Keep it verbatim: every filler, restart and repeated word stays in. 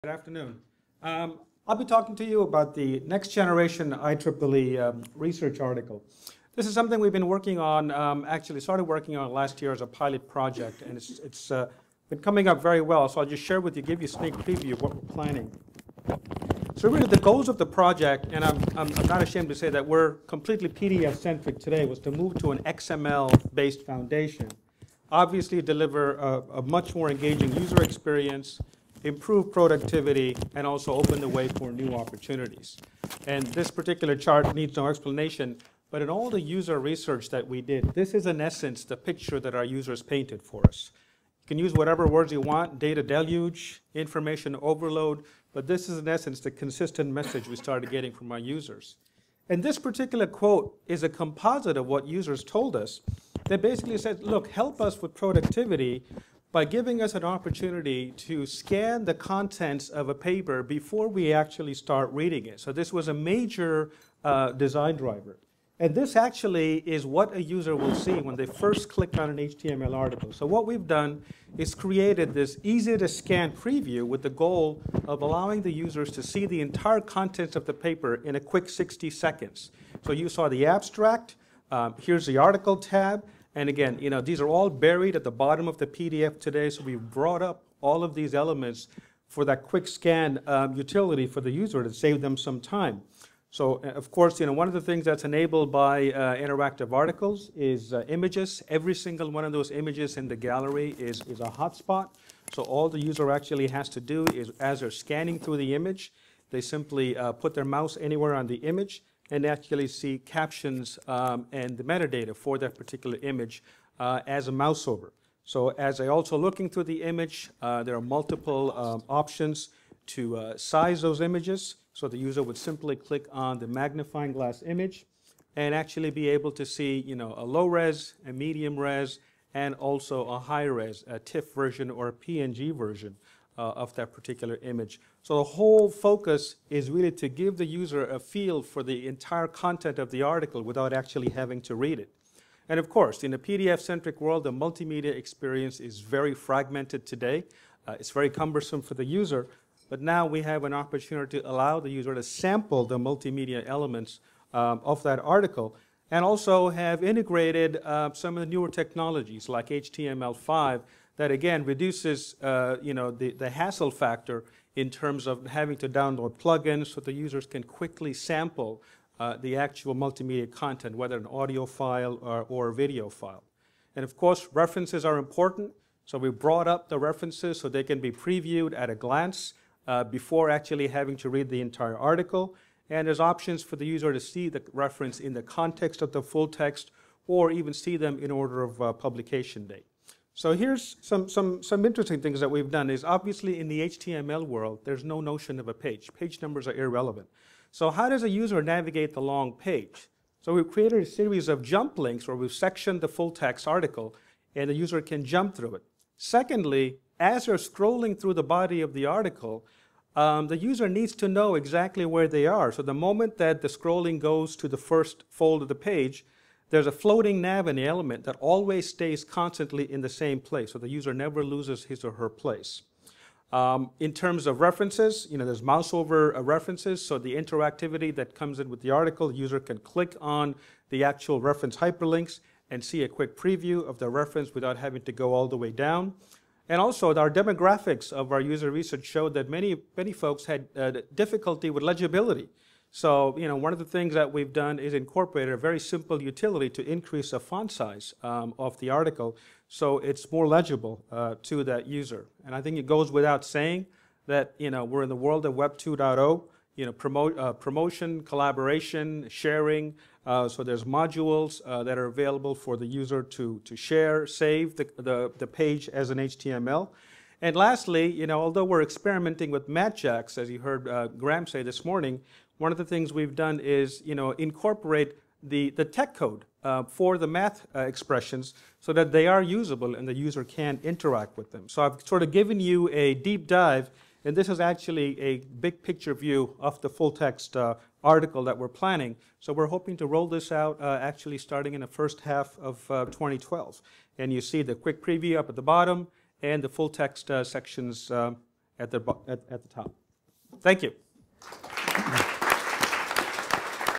Good afternoon. Um, I'll be talking to you about the next generation I triple E um, research article. This is something we've been working on, um, actually started working on last year as a pilot project, and it's, it's uh, been coming up very well, so I'll just share with you, give you a sneak preview of what we're planning. So really the goals of the project, and I'm, I'm, I'm not ashamed to say that we're completely P D F-centric today, was to move to an X M L-based foundation. Obviously deliver a, a much more engaging user experience, improve productivity, and also open the way for new opportunities. And this particular chart needs no explanation, but in all the user research that we did, this is in essence the picture that our users painted for us. You can use whatever words you want, data deluge, information overload, but this is in essence the consistent message we started getting from our users. And this particular quote is a composite of what users told us. They basically said, look, help us with productivity by giving us an opportunity to scan the contents of a paper before we actually start reading it. So this was a major uh, design driver. And this actually is what a user will see when they first click on an H T M L article. So what we've done is created this easy-to-scan preview with the goal of allowing the users to see the entire contents of the paper in a quick sixty seconds. So you saw the abstract, um, here's the article tab, and again, you know, these are all buried at the bottom of the P D F today, so we've brought up all of these elements for that quick scan um, utility for the user to save them some time. So, uh, of course, you know, one of the things that's enabled by uh, interactive articles is uh, images. Every single one of those images in the gallery is, is a hotspot. So all the user actually has to do is, as they're scanning through the image, they simply uh, put their mouse anywhere on the image and actually see captions um, and the metadata for that particular image uh, as a mouse over. So as I also looking through the image, uh, there are multiple um, options to uh, size those images. So the user would simply click on the magnifying glass image and actually be able to see, you know, a low res, a medium res, and also a high res, a TIFF version or a P N G version uh, of that particular image. So the whole focus is really to give the user a feel for the entire content of the article without actually having to read it. And of course, in a P D F-centric world, the multimedia experience is very fragmented today. Uh, it's very cumbersome for the user. But now we have an opportunity to allow the user to sample the multimedia elements um, of that article and also have integrated uh, some of the newer technologies like H T M L five that again reduces uh, you know, the, the hassle factor in terms of having to download plugins so the users can quickly sample uh, the actual multimedia content, whether an audio file or, or a video file. And of course, references are important. So we brought up the references so they can be previewed at a glance Uh, before actually having to read the entire article. And there's options for the user to see the reference in the context of the full text or even see them in order of uh, publication date. So here's some, some, some interesting things that we've done is obviously in the H T M L world, there's no notion of a page. Page numbers are irrelevant. So how does a user navigate the long page? So we've created a series of jump links where we've sectioned the full text article and the user can jump through it. Secondly, as they're scrolling through the body of the article, um, the user needs to know exactly where they are. So the moment that the scrolling goes to the first fold of the page, there's a floating nav in the element that always stays constantly in the same place. So the user never loses his or her place. Um, in terms of references, you know, there's mouse over uh, references. So the interactivity that comes in with the article, the user can click on the actual reference hyperlinks and see a quick preview of the reference without having to go all the way down. And also, our demographics of our user research showed that many, many folks had uh, difficulty with legibility. So, you know, one of the things that we've done is incorporated a very simple utility to increase the font size um, of the article so it's more legible uh, to that user. And I think it goes without saying that, you know, we're in the world of Web two point oh. You know, promote, uh, promotion, collaboration, sharing. Uh, so there's modules uh, that are available for the user to, to share, save the, the, the page as an H T M L. And lastly, you know, although we're experimenting with MatJax, as you heard uh, Graham say this morning, one of the things we've done is, you know, incorporate the, the tech code uh, for the math uh, expressions so that they are usable and the user can interact with them. So I've sort of given you a deep dive. And this is actually a big picture view of the full text uh, article that we're planning. So we're hoping to roll this out uh, actually starting in the first half of uh, twenty twelve. And you see the quick preview up at the bottom and the full text uh, sections uh, at the, bo- at, at the top. Thank you.